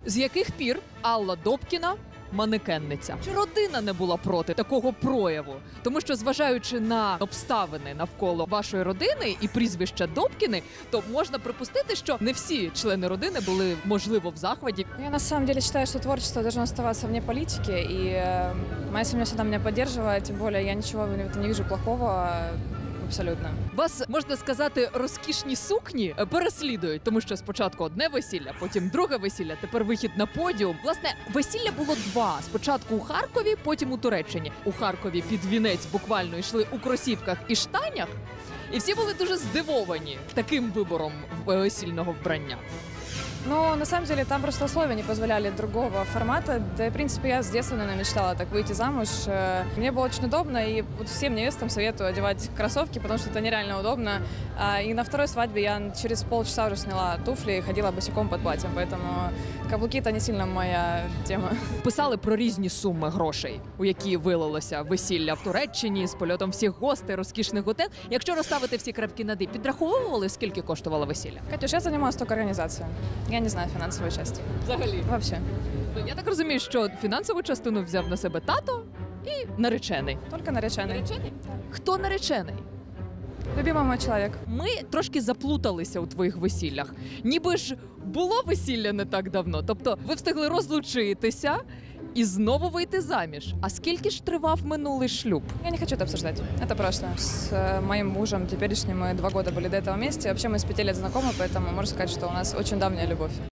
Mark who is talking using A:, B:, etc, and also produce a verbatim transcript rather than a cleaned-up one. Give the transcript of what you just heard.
A: З яких пір Алла Добкіна манекенниця? Чи родина не була проти такого прояву? Тому що, зважаючи на обставини навколо вашої родини і прізвища Добкіни, то можна припустити, що не всі члени родини були, можливо, в захваті.
B: Я на самом деле считаю, что творчество должно оставаться вне политики, и э, моя семья всегда меня поддерживает, тем более я ничего в этом не вижу плохого. Абсолютно.
A: Вас, можна сказати, розкішні сукні переслідують, тому що спочатку одне весілля, потім друге весілля, тепер вихід на подіум. Власне, весілля було два. Спочатку у Харкові, потім у Туреччині. У Харкові під вінець буквально йшли у кросівках і штанях, і всі були дуже здивовані таким вибором весільного вбрання.
B: Но на самом деле там просто условия не позволяли другого формата. Да и, в принципе, я с детства, наверное, мечтала так выйти замуж. Э, Мне было очень удобно, и вот всем невестам советую одевать кроссовки, потому что это нереально удобно. А, И на второй свадьбе я через полчаса уже сняла туфли и ходила босиком под платьем, поэтому каблуки – это не сильно моя тема.
A: Писали про різні суми грошей, у які вилилося весілля в Туреччині з польотом всіх гостей, розкішних готель. Якщо розставити всі крапки над «і», підраховували, скільки коштувало весілля?
B: Катюш, я занималась только организацией. Я не знаю финансовой части.
A: Взагалі.
B: Вообще.
A: Я так розумію, що фінансову частину взяв на себе тато і наречений.
B: Только нареченный.
A: Наречений? Хто наречений?
B: Любимый мой человек.
A: Ми трошки заплуталися у твоїх весіллях. Ніби ж було весілля не так давно. Тобто ви встигли розлучитися і знову вийти заміж. А скільки ж тривав минулий шлюб?
B: Я не хочу это обсуждать. Это прошлое. С э, моим мужем теперешним мы два года были до этого вместе. Вообще мы с пяти лет знакомы, поэтому можно сказать, что у нас очень давняя любовь.